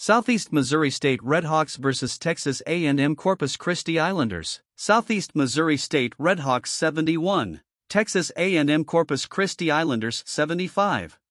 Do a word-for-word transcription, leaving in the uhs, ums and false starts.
Southeast Missouri State Redhawks versus Texas A and M-Corpus Christi Islanders. Southeast Missouri State Redhawks seventy-one, Texas A and M-Corpus Christi Islanders seventy-five.